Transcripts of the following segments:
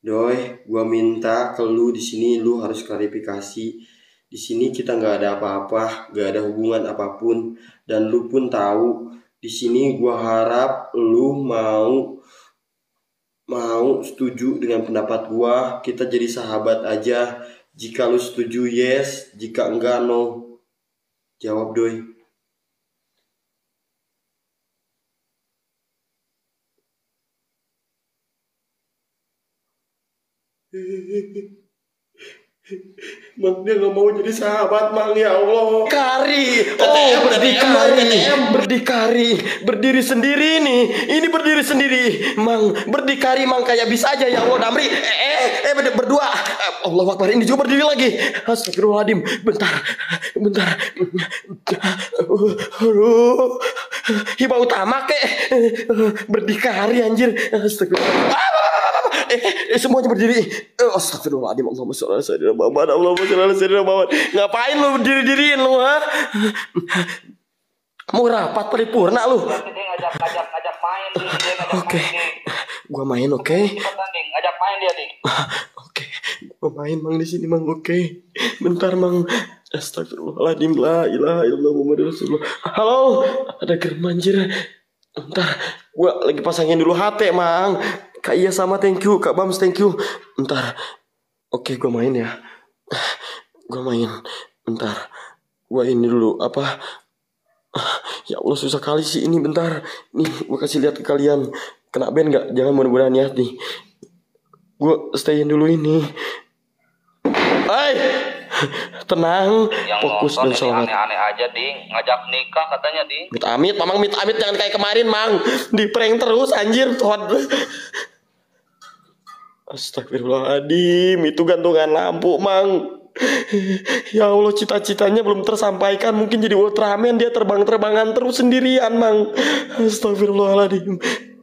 Doi, gua minta ke lu di sini lu harus klarifikasi. Di sini kita nggak ada apa-apa, nggak ada hubungan apapun, dan lu pun tahu. Di sini gua harap lu mau setuju dengan pendapat gua. Kita jadi sahabat aja. Jika lu setuju yes, jika enggak no. Jawab doi. Mang dia nggak mau jadi sahabat, Mang, ya Allah. Berdikari, TTM, berdikari, berdiri sendiri nih. Ini berdiri sendiri, Mang. Berdikari, Mang, kayak bisa aja ya Allah, Damri. Berdua. Allah Akbar, ini juga berdiri lagi. Astagfirullahaladzim. Bentar. Aduh. Hibah utama kek. Berdikari anjir. Astagfirullah. Semuanya berdiri. Astagfirullahaladzim. Allahumma sholli ala sayyidina Muhammad. Allahumma sholli ala sayyidina Muhammad. Ngapain lu berdiri-diriin lu, ha? Mau rapat paripurna lu. Ngajak main nih. Oke. Gua main, oke. Ngajak main dia nih. Oke. Gua main, Mang, di sini, Mang. Oke. Bentar, Mang. Astagfirullahaladzim. La ilaha illallah Muhammadur Rasulullah. Halo. Ada gerem anjir. Bentar. Gua lagi pasangin dulu HP, Mang. Kak Iya sama thank you. Kak Bams thank you. Bentar. Oke, gua main ya. Gua main. Bentar. Gua ini dulu apa? Ya Allah, susah kali sih ini. Bentar. Nih, gua kasih lihat ke kalian. Kena ban nggak? Jangan mudah-mudahan ya nih. Gua stayin dulu ini. Hai. Tenang, Yang fokus dan sholat. aneh-aneh aja, Ding. Ngajak nikah katanya, Ding. Amit, Mamang, amit jangan kayak kemarin, Mang. Di prank terus anjir, Todd. Astagfirullahaladzim, itu gantungan lampu, Mang. Ya Allah, cita-citanya belum tersampaikan. Mungkin jadi Ultraman, dia terbang-terbangan terus sendirian, Mang. Astagfirullahaladzim.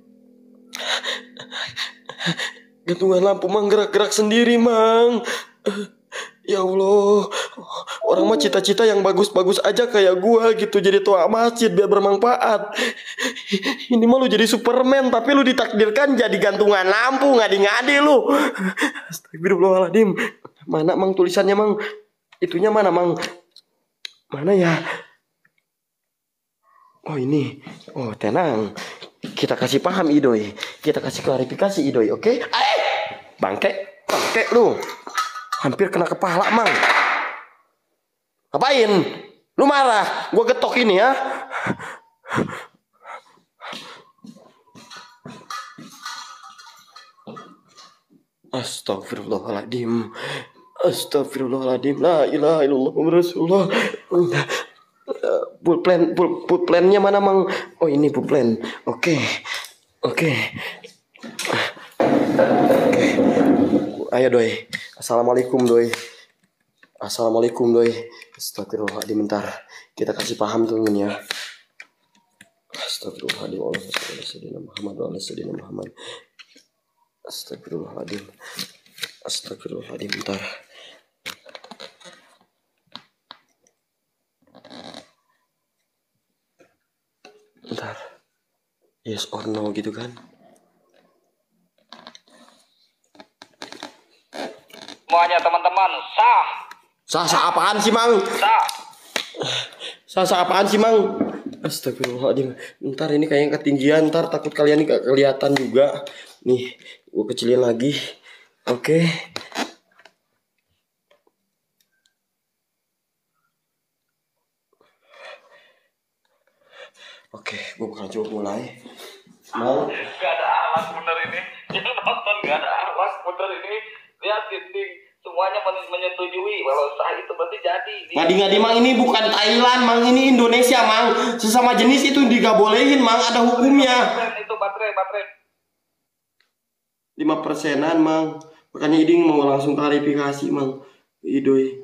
Gantungan lampu, Mang, gerak-gerak sendiri, Mang. Ya Allah, orang mah cita-cita yang bagus-bagus aja kayak gua gitu, jadi tua masjid biar bermanfaat. Ini mah lu jadi Superman tapi lu ditakdirkan jadi gantungan lampu, ngadi-ngadi lu. Astagfirullahaladzim. Mana, Mang, tulisannya, Mang? Itunya mana, Mang? Mana ya? Oh, ini. Oh, tenang. Kita kasih paham Idoy. Kita kasih klarifikasi Idoy, oke? Bangke lu. Hampir kena kepala, Mang. Ngapain? Lu marah? Gua getok ini ya. Astagfirullahaladzim. Astagfirullahaladzim. La ilaha illallah Muhammadur Rasulullah. Pulplannya mana, Mang? Oh, ini pulplan. Oke. Ayo, Doi. Assalamualaikum, Doi. Astagfirullahaladzim, bentar. Kita kasih paham tuh ini ya. Astagfirullahaladzim. Astagfirullahaladzim, bentar. Yes or no gitu kan? Semuanya teman-teman, Sah apaan sih, Mang? Sah apaan sih, Mang? Astagfirullahaladzim. Ntar ini kayaknya ketinggian, ntar takut kalian gak kelihatan juga. Nih, gue kecilin lagi. Oke. Oke, gue bakal coba mulai. Mau? Gak ada alas bener ini. Yang nonton gak ada alas bener ini. Lihat Ding, semuanya menyetujui kalau sah itu berarti jadi. Ngadi-ngadi, Mang, ini bukan Thailand, Mang, ini Indonesia, Mang. Sesama jenis itu nggak bolehin, Mang, ada hukumnya. Itu baterai 5%-an, Mang. Makanya Iding mau langsung klarifikasi, Mang. Idoy.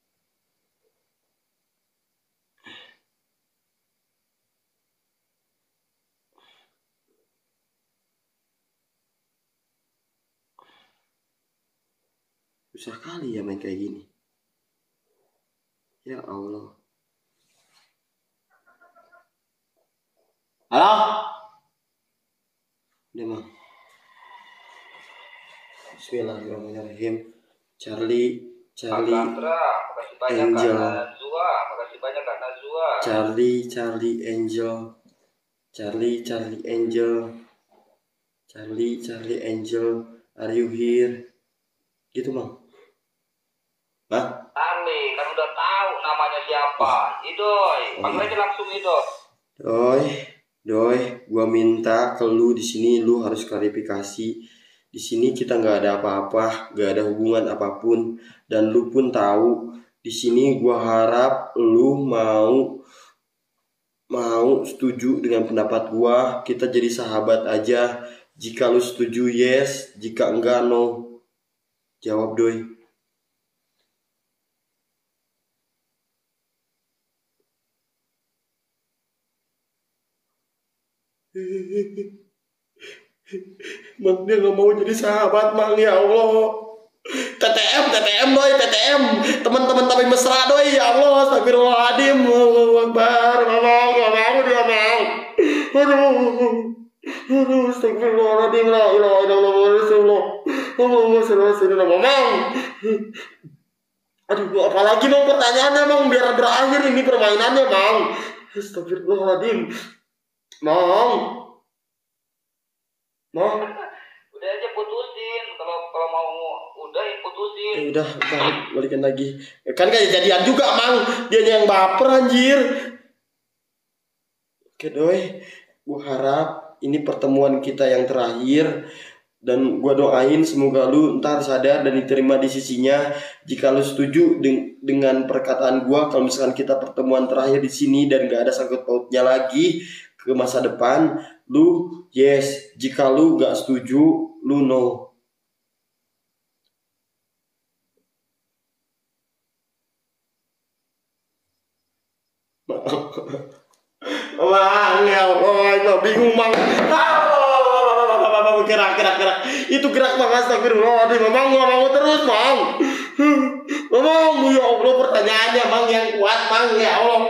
Susah kali ya main kayak gini. Ya Allah. Halo? Udah, Mang. Bismillahirrahmanirrahim. Charlie Alexandra, makasih banyak Angel. Kak Nazwa, makasih banyak Kak Nazwa. Charlie Angel. Charlie Angel, are you here? Gitu Mang. Hah? Charlie, kan udah tahu namanya siapa. Idoy, panggil aja langsung Idoy. Doi, gua minta ke lu di sini lu harus klarifikasi. Di sini kita nggak ada apa-apa, nggak ada hubungan apapun, dan lu pun tahu. Di sini gua harap lu mau setuju dengan pendapat gua. Kita jadi sahabat aja. Jika lu setuju yes, jika enggak no. Jawab Doi. Mang dia nggak mau jadi sahabat Mang, ya Allah. TTM Doi, TTM teman-teman tapi mesra Doi, ya Allah. Astagfirullahaladzim, Allahu Akbar. Mang nggak mau dia Mang. Aduh, astagfirullahaladzim, la ilaha illallah Rasulullah. Allahumma shalli ala sayyidina Mang. Aduh, apalagi Mang pertanyaannya Mang, biar berakhir ini permainannya Mang. Astagfirullahaladzim, Mang. Udah aja putusin, kalau mau udah putusin. Ya udah, balikin lagi. Kan kayak jadian juga Mang, dia yang baper anjir. Oke Doi, gua harap ini pertemuan kita yang terakhir. Dan gua doain semoga lu ntar sadar dan diterima di sisinya. Jika lu setuju dengan perkataan gua, kalau misalkan kita pertemuan terakhir di sini dan gak ada sangkut pautnya lagi ke masa depan, lu yes. Jika lu gak setuju, lu no. Mang, ya Allah, bingung Mang. Gerak. Itu gerak Mang, astagfirullahaladzim. Mang gak mau terus Mang. Mang, ya Allah, pertanyaannya Mang yang kuat Mang, ya Allah.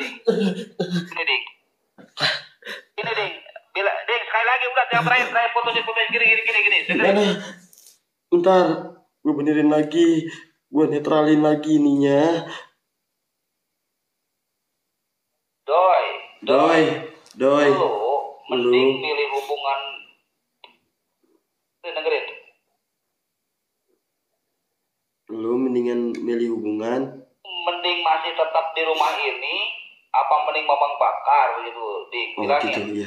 Gini Ding, sekali lagi udah yang terakhir fotonya gini. Mana? Bentar, gue benerin lagi, gue netralin lagi ininya. Doi. Lu mending milih hubungan. Dengerin. Lu mendingan milih hubungan. Mending masih tetap di rumah ini, apa mending Mamang bakar gitu, Ding. Bilangin. Gitu ya.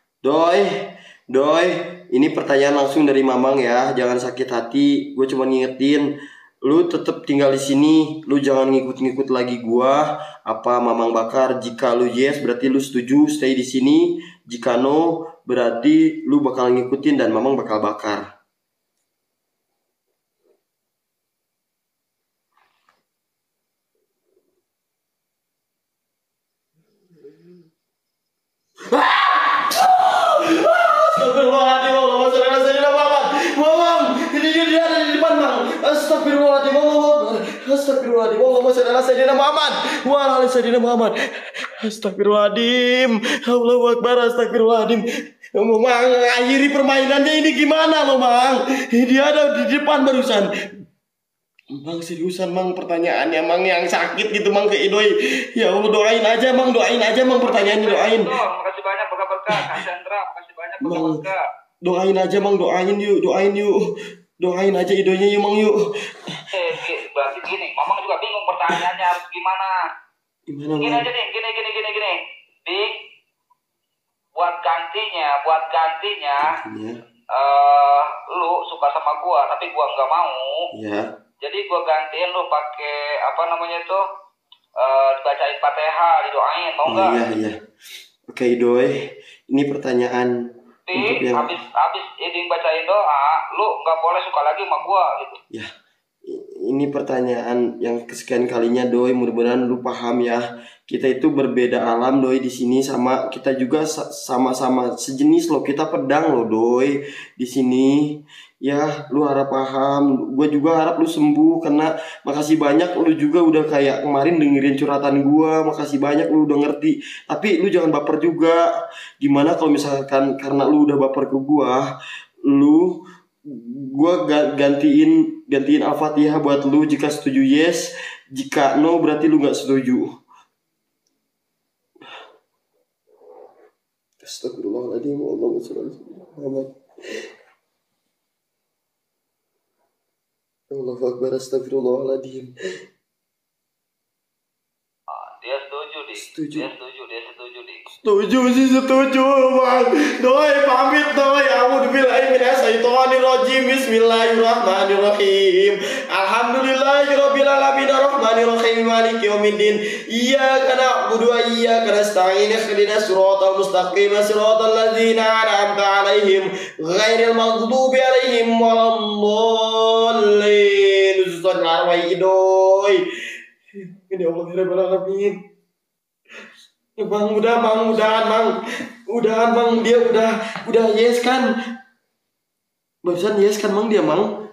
Doi, ini pertanyaan langsung dari Mamang ya, jangan sakit hati. Gue cuma ngingetin, lu tetap tinggal di sini, lu jangan ngikut-ngikut lagi gua. Apa Mamang bakar? Jika lu yes, berarti lu setuju stay di sini. Jika no, berarti lu bakal ngikutin dan Mamang bakal bakar. Astagfirullahaladzim, Allahumma shalli ala sayyidina Muhammad. Mamang, ini dia ada di depan Mang. Astagfirullahaladzim, Astagfirullahaladzim, Allahumma shalli ala sayyidina Muhammad. Wa ala sayyidina Muhammad. Astagfirullahaladzim, Allahu Akbar, astagfirullahaladzim. Mamang, akhiri permainannya ini gimana lo Mang? Dia ada di depan barusan. Mang, seriusan Mang, pertanyaannya Mang yang sakit gitu Mang ke Idoi. Ya Allah, doain aja Mang pertanyaannya, doain. Makasih banyak berkah. Cassandra, makasih banyak berkah. Doain aja Mang, doain yuk. Doain aja Idoinya yuk Mang yuk. Berarti gini, Mamang juga bingung pertanyaannya harus gimana. Gini aja nih, gini. Ding, buat gantinya, lu suka sama gua, tapi gua nggak mau. Iya. Jadi gua gantiin lu pakai apa namanya itu, dibacain Fatihah, didoain, mau nggak? Iya. Oke Doi, ini pertanyaan untuk yang habis Iding bacain doa, lu nggak boleh suka lagi sama gua gitu. Ya, ini pertanyaan yang kesekian kalinya Doi, mudah-mudahan lu paham ya. Kita itu berbeda alam Doi di sini, sama kita juga sama-sama sejenis loh, kita pedang loh Doi di sini. Ya, lu harap paham. Gue juga harap lu sembuh, karena makasih banyak lu juga udah kayak kemarin dengerin curhatan gue. Makasih banyak lu udah ngerti. Tapi lu jangan baper juga. Gimana kalau misalkan karena lu udah baper ke gue, lu Gua gantiin Al-Fatihah buat lu. Jika setuju yes, jika no berarti lu nggak setuju. Astagfirullahaladzim. Allahumma sholli ala Muhammad. Allahu Akbar. Astagfirullahaladzim. Dia setuju, Dik. Setuju. Dia setuju, Dik. Setuju bang. Doi pamit doi. A'udzubillahi minasyaitonirrajim. Bismillahirrahmanirrahim. Alhamdulillahirabbil alamin arrahmanirrahim maliki yaumiddin. Iyyaka na'budu wa iyyaka nasta'in. Ihdinas siratal mustaqim. Siratal ladzina an'amta 'alaihim ghairil maghdubi alaihim waladdallin. Ustaz ngarwai doi. Ini Allah Rabbul Alamin. Bang, udahan bang, dia udah yes kan? Barusan yes kan Mang dia Mang.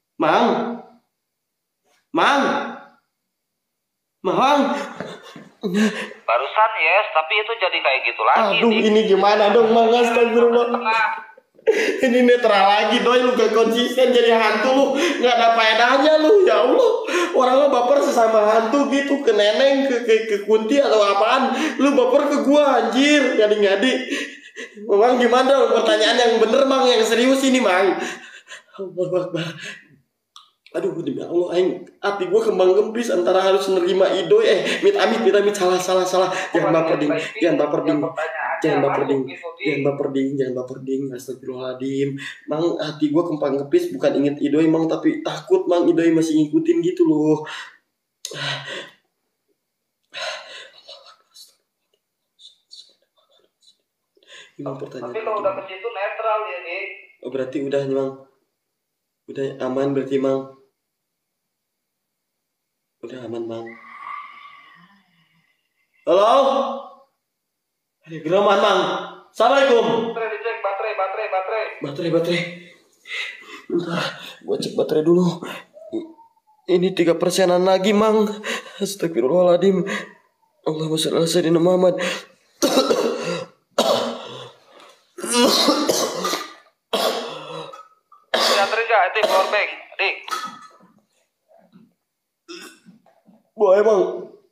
Barusan yes, tapi itu jadi kayak gitu lagi. Aduh, Dik. ini gimana dong Mang? Astagfirullah. Ini netral lagi doi, lu gak konsisten jadi hantu lu, gak ada faedahnya lu, ya Allah. Orang lu baper sesama hantu gitu, ke neneng, ke kunti atau apaan, lu baper ke gua anjir, ngadi-ngadi. Mang gimana dong, pertanyaan yang bener Mang, yang serius ini Mang. Allahu Akbar. Aduh demi Allah, hati gue kembang kempis antara harus nerima idoy, amit salah. Jangan baper ding. Astagfirullahaladzim. Mang, hati gue kembang kempis bukan inget idoy Mang, tapi takut Mang idoy masih ngikutin gitu loh. Ini pertanyaan. Tapi kalau udah ke situ netral ya, Dik. Oh, berarti udah nih Mang. Udah aman berarti Mang. Udah aman Mang. Halo? Geraman Mang. Assalamualaikum. Baterai dicek, baterai. Baterai. Bentar, gua cek baterai dulu. Ini 3%-an lagi Mang. Astagfirullahaladzim. Allahumma sholli ala sayyidina Muhammad. Baterai enggak? Itu power bank, Dik. Boleh Mang.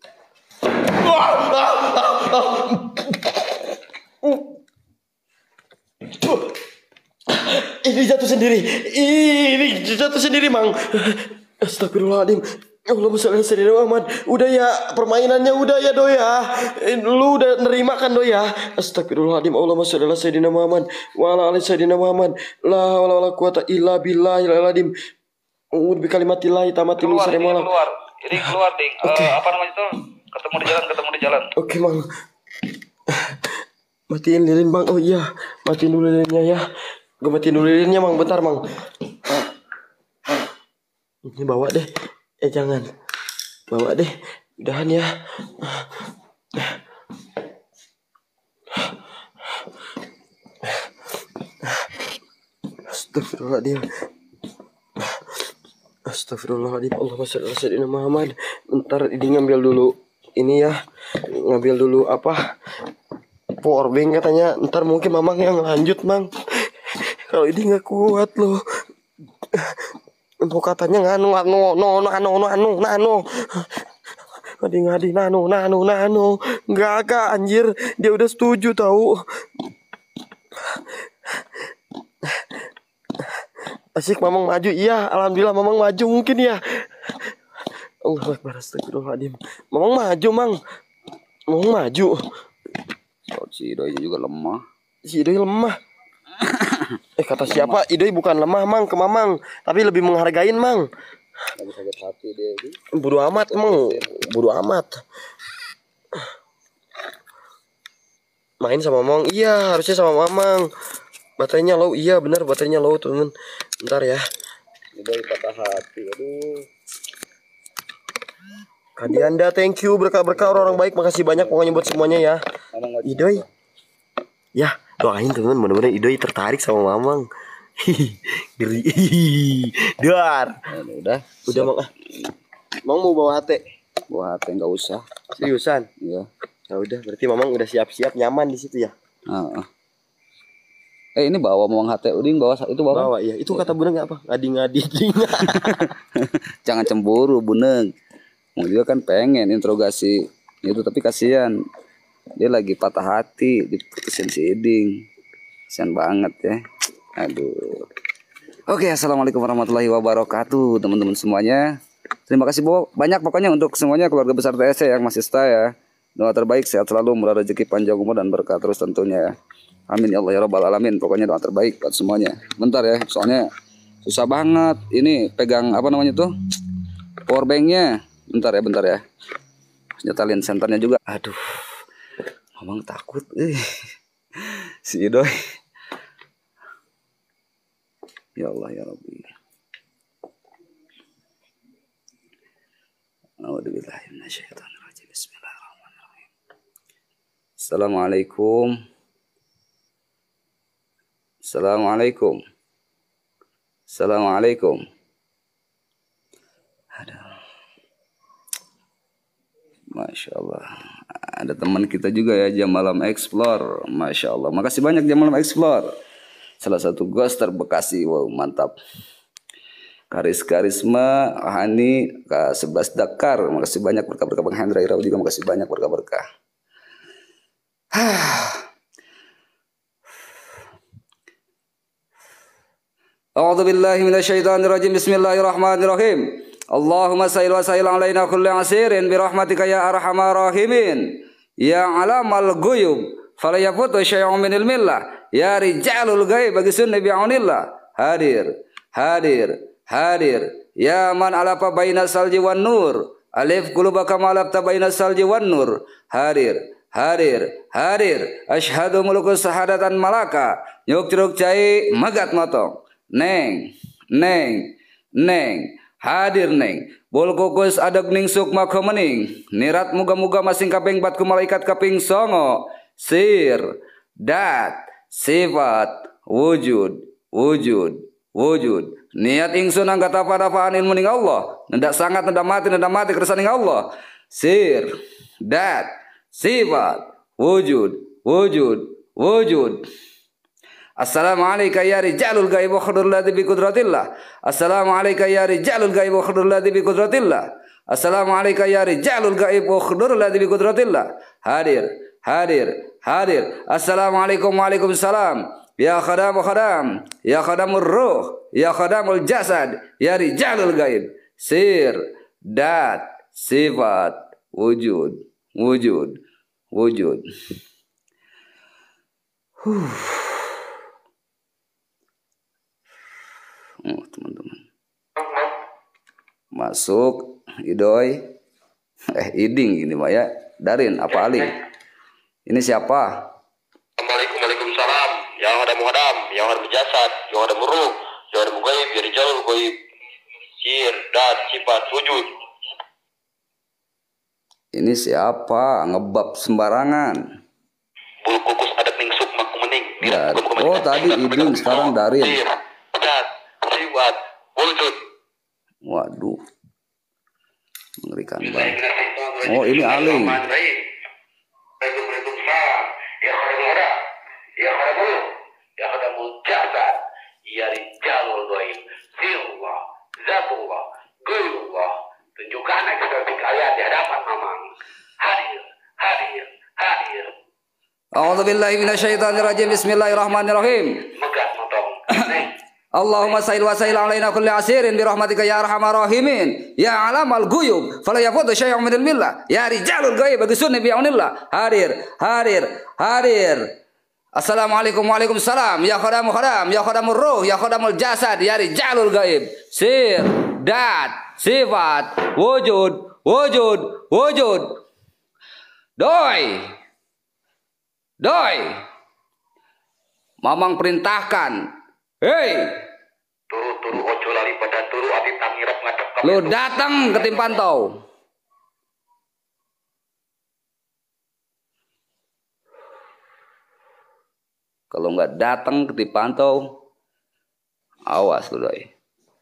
Ini jatuh sendiri Mang. Astagfirullahaladzim. Allahumma sholli ala sayyidina Muhammad. Udah ya, permainannya udah ya doi ya. Lu udah nerima kan doi ya. Astagfirullahaladzim. Allahumma sholli ala sayyidina Muhammad wa ala ali sayyidina Muhammad. La haula wala quwata illa billahil azim. Bi kalimatillahi tamati min syarri ma Keluar. Ini keluar, Dik. Apa namanya itu? Ketemu di jalan. Oke Mang. Matiin lilin Bang. Oh iya, matiin dulu lilinnya ya. Gue matiin dulu lilinnya Mang, bentar Mang. Ini bawa deh. Jangan. Bawa deh. Udahan ya. Astagfirullahaladzim. Allahumma sholli ala sayyidina Muhammad. Bentar ini ngambil dulu ini ya. Ngambil dulu apa? Power bank katanya. Ntar mungkin Mamang yang lanjut Mang. Kalau ini nggak kuat loh. Untuk katanya nganu. Enggak anjir. Dia udah setuju tahu. Asik Mamang maju. Iya, alhamdulillah Mamang maju mungkin ya. Allahu Akbar, astagfirullahaladzim. Mamang maju Mang. Mamang maju. Si Idoy juga lemah. Si Idoy lemah. Kata siapa? Idoy bukan lemah Mang ke Mamang, tapi lebih menghargain Mang. Lagi sakit hati dia. Bodo amat emang. Bodo amat. Main sama Mamang. Iya, harusnya sama Mamang. Baterainya low. Iya benar, baterainya low temen. Bentar ya. Idoy patah hati. Aduh. Kadianda, thank you, berkah-berkah orang-orang baik, makasih banyak pokoknya buat semuanya ya. Idoy, ya doain teman, mudah-mudahan Idoy tertarik sama Mamang. Geri, dar. Udah Mang. Mang mau bawa HT? Bawa HT nggak usah. Seriusan? Iya. Ya udah, berarti Mamang udah siap-siap nyaman di situ ya. Ini bawa mau hati uding bawa itu bawa. Bawa ya. Itu kata Buneng apa? Ngadi-ngadi. Jangan cemburu Buneng. Mau juga kan pengen interogasi itu tapi kasihan. Dia lagi patah hati diputusin si Iding. Kasihan banget ya. Aduh. Oke, assalamualaikum warahmatullahi wabarakatuh teman-teman semuanya. Terima kasih banyak pokoknya untuk semuanya keluarga besar TSC yang masih stay ya. Doa terbaik sehat selalu, murah rezeki, panjang umur dan berkah terus tentunya ya. Amin ya Allah ya Rabbal Alamin. Pokoknya doa terbaik buat semuanya. Bentar ya, soalnya susah banget. Ini pegang apa namanya tuh? Power banknya. Bentar ya. Nyetalin senternya juga. Aduh, Mamang takut. Si Idoy. Ya Allah ya Rabbi. A'udzubillahiminasyaitonirrajim. Bismillahirrahmanirrahim. Assalamualaikum. Aduh. Masya Allah. Ada teman kita juga ya, Jam Malam Explore. Masya Allah. Makasih banyak Jam Malam Explore. Salah satu ghoster Bekasi. Wow, mantap. Karisma Hani K11 Dakar. Makasih banyak berkah-berkah. Bang Hendra Iraw juga makasih banyak berkah-berkah. A'udzu billahi minasyaitonir rajim. Bismillahirrahmanirrahim. Allahumma salli wa sallim alaina kulli asirin bi rahmatika ya arhamar rahimin. Ya alamal ghuyub fala yafutu syai'un min ilmillah. Ya rijalul ghaib bagi sunni bi'aunillah. Hadir. Ya man alafa baina salji wan nur. Alif qulubaka ma alafta baina salji wan nur. Hadir. Asyhadu mulukus sahadatan malaka. Nyuk curug cai magat motong. Neng. Hadir neng. Bol kukus adeg ning sukma kemening. Nirat muga-muga masing kaping 4 ku malaikat kaping 9. Sir. Dat. Sifat. Wujud. Niat ingsun angkat apa-apaan ilmu ning Allah. Nendak sangat nendak mati kersane Allah. Sir. Dat. Sifat. Wujud. Assalamualaikum ya rijalul ghaib wa khudurul ladzi bi qudratillah. Assalamualaikum ya rijalul ghaib wa khudurul ladzi bi qudratillah. Assalamualaikum ya rijalul ghaib wa khudurul ladzi bi qudratillah. Hadir. Assalamualaikum waalaikumsalam. Ya khadam, ya khadamur ruh, ya khadamul jasad, ya rijalul ghaib. Sir, dat, sifat, wujud. Teman-teman. Masuk Idoy. Iding ini Maya. Darin apa Ali? Ini siapa? Waalaikumsalam. Ya hadam, ya hadam jasad, ya hadam ruh, ya hadam ghaib, ya rijalul ghaib. Sir, dat, sifat, wujud. Ini siapa? Ngebab sembarangan. Bulu kukus adat ning sukma kumening. Oh tadi Iding, sekarang Darin. Sifat, wujud. Waduh, mengerikan banget. Oh ini Ali. Waalaikumsalam. Ya khadam, ya khadamul, ya khadamul jasad, ya rijalul ghaib. Sirullah, zatullah, ghaibullah. Tunjukkan ekspresi kalian di hadapan Mamang. Hadir. A'udzu billahi minasyaitonir rajim. Bismillahirrahmanirrahim. Megat motong. Allahumma salli wa sallim alaina kulli asirin bi rahmatika ya arhamar rahimin. Ya alamal ghuyub fala yafutu syai'un min ilmillah. Ya rijalul ghaib bagi sunni bi'aunillah. Hadir. Assalamualaikum waalaikumsalam. Ya khadamul ruh, ya khadamul jasad, ya rijalul ghaib. Sir, dat, sifat, wujud. Doi. Mamang perintahkan. Hei. Turu ojo lali pada turu ati tangirap ngadep ka. Lu datang ke tim pantau. Kalau nggak datang ke tim pantau, awas lu doi.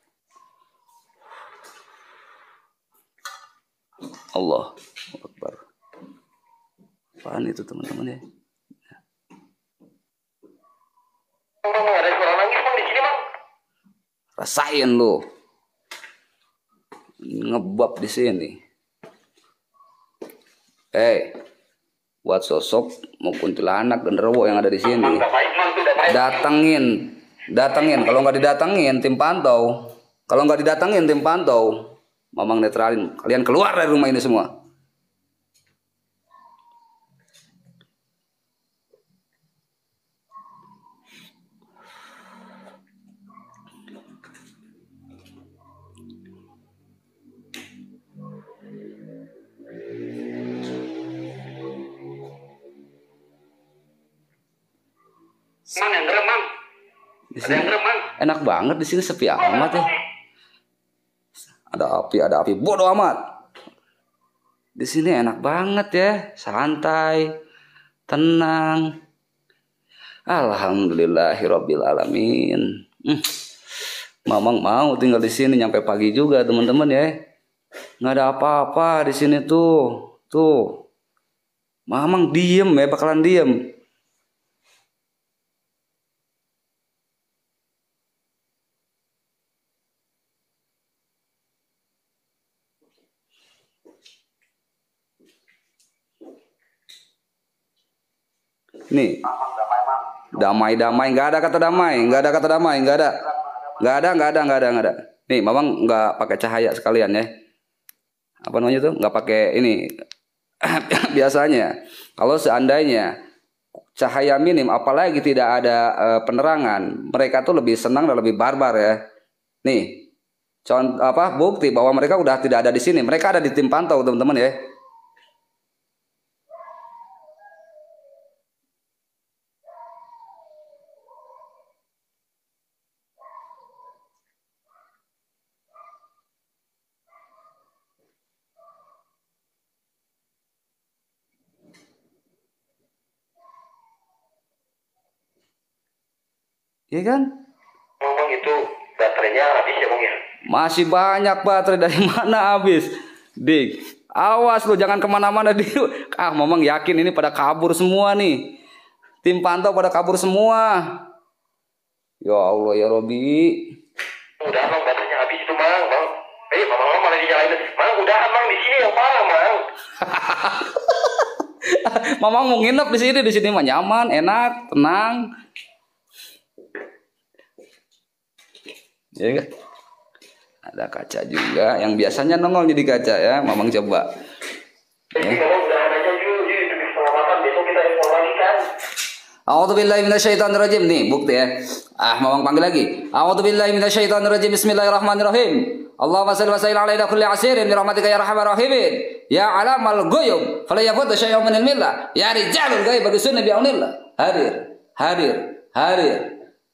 Allah Akbar. Apaan itu teman-teman ya? Rasain lu. Ngebab di sini. Buat sosok mau kuntilanak genderuwo yang ada di sini. Datengin. Kalau nggak didatengin tim pantau. Mamang netralin. Kalian keluar dari rumah ini semua. Mang yang gerem, Mang. Di sini enak banget, di sini sepi amat ya. Ada api, bodoh amat. Di sini enak banget ya, santai, tenang. Alhamdulillahirabbil alamin. Mamang mau tinggal di sini nyampe pagi juga, teman-teman ya. Nggak ada apa-apa di sini tuh. Mamang diem ya, bakalan diem. Nih, damai, nggak ada kata damai, nggak ada. Nih, mamang nggak pakai cahaya sekalian ya. Apa namanya tuh? Nggak pakai ini. Biasanya, kalau seandainya cahaya minim, apalagi tidak ada penerangan, mereka tuh lebih senang dan lebih barbar ya. Nih, bukti bahwa mereka udah tidak ada di sini. Mereka ada di tim pantau, teman-teman ya. Iya kan? Ngomong itu baterainya habis ya, Bang ya? Masih banyak baterai, dari mana habis? Dik, awas lu jangan kemana-mana dik. Mamang yakin ini pada kabur semua nih. Tim pantau pada kabur semua. Ya Allah ya Robi. Udah, Bang, baterainya habis itu, Bang. Mamang malah dinyalain. Bang, udah, Bang, di sini yang parah, Bang. Mamang mau nginep di sini mah nyaman, enak, tenang. Ya kan? Ada kaca juga yang biasanya nongol di kaca ya, mamang coba. Ya. A'udzubillahi minasyaitonirrajim. Nih bukti ya. Mamang panggil lagi. A'udzubillahi minasyaitonirrajim. Bismillahirrahmanirrahim. Allahumma shalli wa sallim ala kulli asirin bi rahmatika ya arhamar rahimin. Ya alamal ghuyub fala yafut syai'un min al-millah. Ya rijalul ghaib bi sunni bi aunillah. Hadir.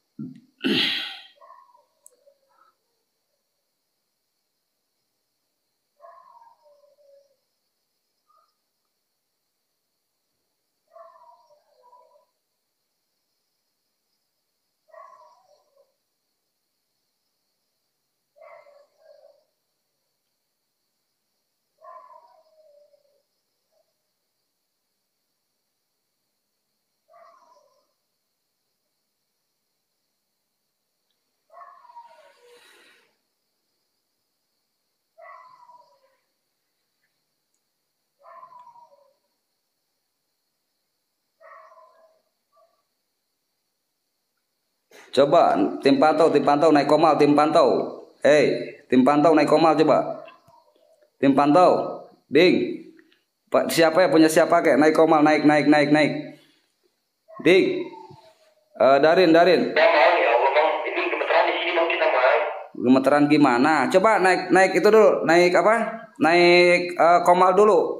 Coba tim pantau naik komal, tim pantau. Tim pantau naik komal coba. Tim pantau. Ding. Pak siapa ya, punya siapa kayak naik komal, naik. Ding. Darin. Ya, Bang, ya Allah, Bang. Ini gemeteran di sini, Bang, kita, Bang. Gemeteran gimana? Coba naik itu dulu, naik apa? Naik komal dulu.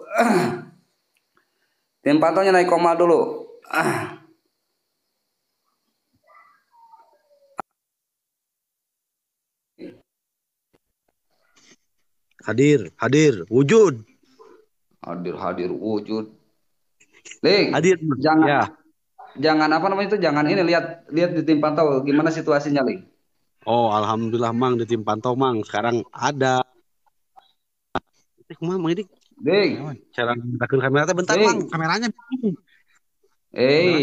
Tim pantaunya naik komal dulu. Hadir, wujud. Hadir wujud. Ling, Hadir. Jangan apa namanya itu, jangan ini lihat di tim pantau gimana situasinya, Ling. Oh, alhamdulillah, Mang, di tim pantau, Mang. Sekarang ada. Mang, ini. Ling. Cara nggunakeun kamera teh bentar, Mang. Kameranya.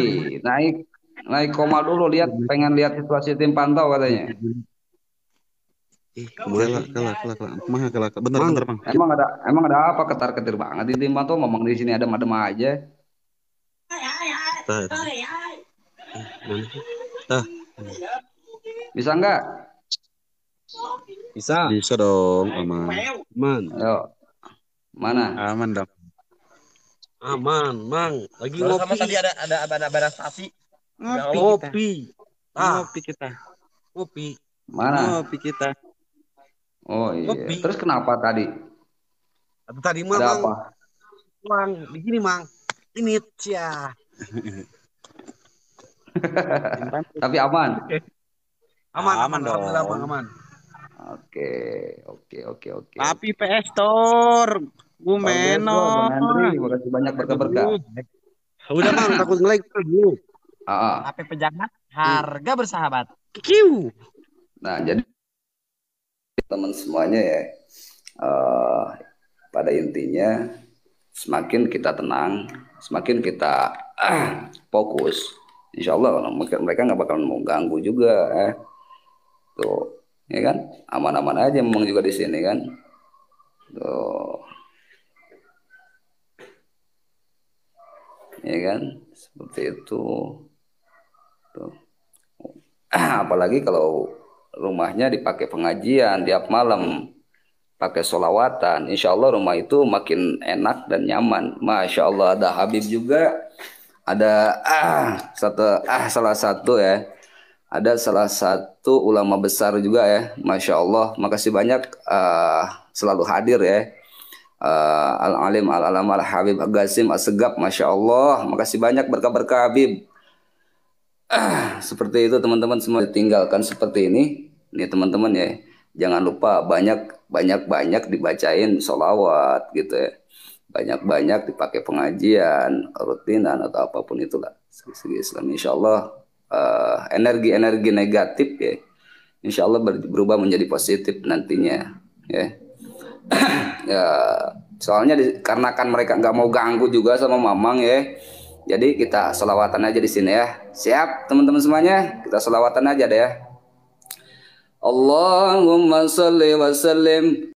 Naik komal dulu, pengen lihat situasi tim pantau katanya. Kalah. Mah kalah. Bentar, Mang. Emang ada apa ketar-ketir banget di Timpan tuh ngomong di sini adem-adem aja. Tah. Tah. Bisa nggak? Bisa dong, aman. Ayo, mana? Aman dong. Aman, Mang. Lagi ngopi. Tadi ada stasi. Ngopi. Ngopi kita. Ngopi. Mana? Ngopi kita. Oh iya. Ngopi. Terus kenapa tadi? Tadi mah, Ada Mang. apa? Mang, begini, Mang. Ini cia. Tapi aman. Aman dong. Alhamdulillah, Mang, aman. Oke. Tapi PS Store. Gue Bang Henry, makasih banyak berkah-berkah. Udah, Mang, takut nge-lag dulu. HP pejangan, harga bersahabat. Kiu. Nah, jadi teman semuanya ya, pada intinya semakin kita tenang, semakin kita fokus, insya Allah mereka nggak bakal mau ganggu juga, tuh, ya kan, aman-aman aja memang juga di sini kan, tuh, ya kan, seperti itu, tuh. Apalagi kalau rumahnya dipakai pengajian tiap malam, pakai sholawatan, insya Allah rumah itu makin enak dan nyaman. Masya Allah, ada Habib juga, ada salah satu ya, ada salah satu ulama besar juga ya, Masya Allah, makasih banyak, selalu hadir ya, Al-Alim Al-Alam Al-Habib Gasim As-Segap, Masya Allah, makasih banyak berkah-berkah Habib. Seperti itu teman-teman semua, tinggalkan seperti ini teman-teman ya, jangan lupa banyak dibacain sholawat gitu ya, banyak dipakai pengajian rutinan atau apapun itulah segi Islam, insya Allah energi negatif ya insya Allah berubah menjadi positif nantinya ya. Ya soalnya dikarenakan mereka nggak mau ganggu juga sama Mamang ya, jadi kita selawatan aja di sini ya. Siap teman-teman semuanya? Kita selawatan aja deh ya. Allahumma sholli wa sallim